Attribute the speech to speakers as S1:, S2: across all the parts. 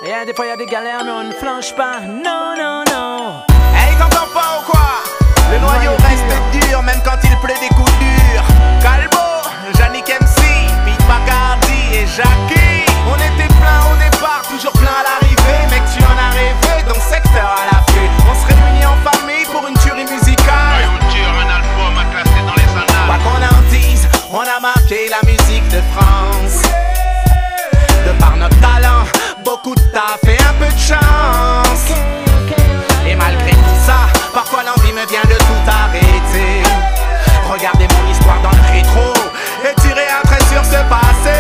S1: Yeah, des fois y'a des galères, mais on ne flanche pas. Non, non, non.
S2: Hey, t'entends pas ou quoi? Le noyau reste dur, même quand il pleut des coups durs. Calbo, Yannick MC, Pete Bacardi et Jackie. On était plein au départ, toujours plein à l'arrivée. Mec, tu en as rêvé dans le secteur à la fée. On se réunit en famille pour une tuerie musicale.
S3: Un album à classer dans les annales.
S2: Quoi qu'on en dise, on a marqué la musique de France. De par notre talent, beaucoup de taf et un peu de chance. Et malgré tout ça, parfois l'envie me vient de tout arrêter. Regardez mon histoire dans le rétro et tirer un trait sur ce passé.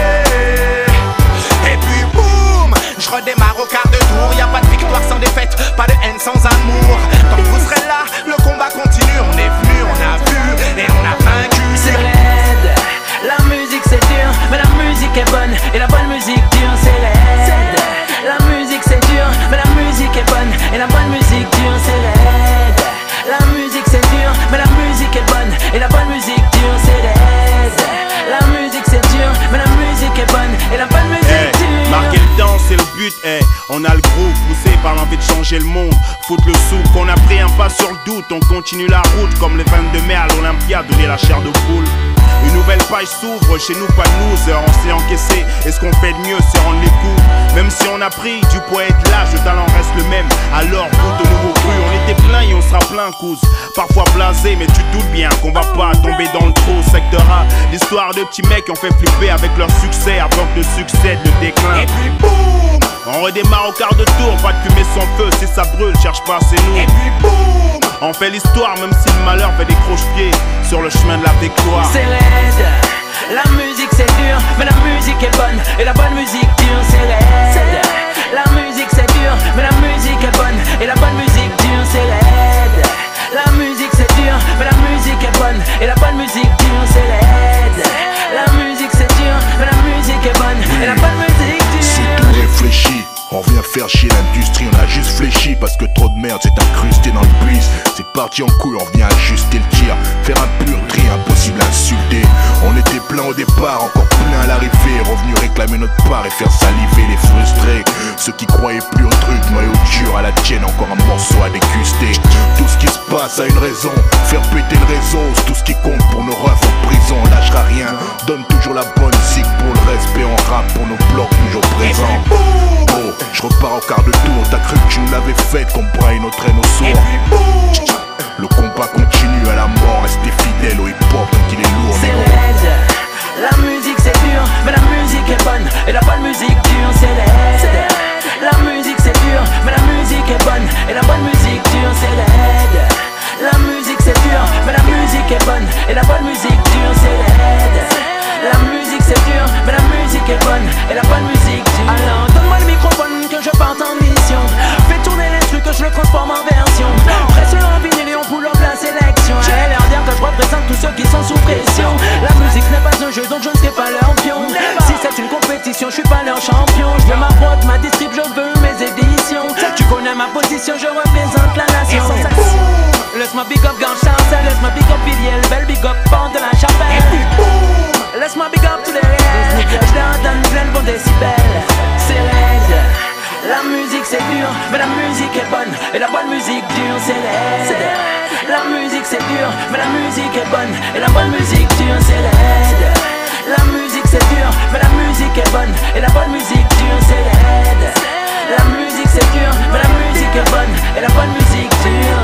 S2: Et puis boum, je redémarre au quart de tour. Y'a pas de victoire sans défaite, pas de haine sans amour. Tant que vous serez là, le combat continue. On est venu, on a vu et on a vaincu.
S1: C'est raide, la musique c'est dur, mais la musique est bonne. Et la bonne musique dure, c'est raide. La musique c'est dur, mais la musique est bonne. Et la bonne musique dure, c'est raide. La musique c'est dur, mais la musique est bonne. Et la bonne musique dure, c'est raide. La musique c'est dur, mais la musique est bonne. Et la bonne musique dure.
S4: Marquer le temps, c'est le but, on a le groupe poussé par l'envie de changer le monde. Foutre le sou, qu'on a pris un pas sur le doute. On continue la route comme les 22 mai à l'Olympia, donner la chair de poule. Une nouvelle page s'ouvre, chez nous pas de loser. On s'est encaissé, et ce qu'on fait de mieux c'est rendre les coups. Même si on a pris du poids et de l'âge, le talent reste le même. Alors goûte au nouveau cru, on était plein et on sera plein cousse. Parfois blasé, mais tu te doutes bien qu'on va pas tomber dans le trou. Secteur A, l'histoire de petits mecs qui ont fait flipper avec leur succès avant que le succède le déclin.
S2: Et puis boum,
S4: on redémarre au quart de tour, pas de fumée sans feu, si ça brûle, cherche pas, c'est nous.
S2: et puis boum,
S4: on fait l'histoire même si le malheur fait des croche-pieds sur le chemin de la victoire.
S1: C'est raide, la musique c'est dur, mais la musique est bonne. Et la bonne musique dure, c'est raide. La musique c'est dur, mais la musique est bonne. Et la bonne musique dure, c'est raide. La musique c'est dur, mais la musique est bonne. Et la bonne musique dure, c'est raide. La musique c'est dur, mais la musique est bonne. Et la bonne musique
S5: C'est
S1: dure.
S5: tout réfléchi, on vient faire chier l'industrie, on a juste fléchi parce que trop de merde s'est incrusté dans le bus. C'est parti en couille, on vient ajuster le tir, faire un pur tri, impossible à insulter. On était plein au départ, encore plein à l'arrivée, revenu réclamer notre part et faire saliver les frustrés. Ceux qui croyaient plus au truc, noyau dur à la tienne, encore un morceau à déguster. Tout ce qui se passe a une raison, faire péter le réseau, c'est tout ce qui compte pour nos refs en prison. On lâchera rien, donne toujours la bonne musique pour le respect, on rappe pour nos blocs toujours présents. Oh, je repars au quart de tour, t'as cru que tu nous l'avais fait, qu'on braille nos traînes au sourd.
S2: et puis boum,
S5: Le combat continue à la mort, restez fidèle au hip-hop tant qu'il est lourd.
S1: C'est
S5: négro.
S1: raide, la musique c'est dur, mais la musique est bonne. Et la bonne musique dure, c'est raide. La musique c'est dur, mais la musique est bonne. Et la bonne musique dure, c'est raide. La musique c'est dur, mais la musique est bonne. Et la bonne musique dure, c'est raide. La musique c'est dur, mais la musique est bonne. Et la bonne musique dure. Alors donne-moi le microphone que je parte en mission. Fais tourner les trucs que je le transforme en version. Presse-le en vinyle et on pull up la sélection. Et leur dire que je représente tous ceux qui sont sous pression. La musique n'est pas un jeu donc je ne serai pas leur pion. Si c'est une compétition je suis pas leur champion. Je veux ma prod, ma distrib, je veux mes éditions. Tu connais ma position, je représente la nation. Laisse-moi big up Gancharce, laisse-moi big up Villiers, belle big up Pente de la Chapelle. Laisse-moi big up tous les réels, je leur donne plein de bons décibels. C'est raide, la musique c'est dur, mais la musique est bonne. Et la bonne musique dure, c'est raide. La musique c'est dur, mais la musique est bonne. Et la bonne musique dure, c'est raide. La musique c'est dur, mais la musique est bonne. Et la bonne musique dure, c'est raide. La musique c'est dur, mais la musique est bonne. Et la bonne musique dure.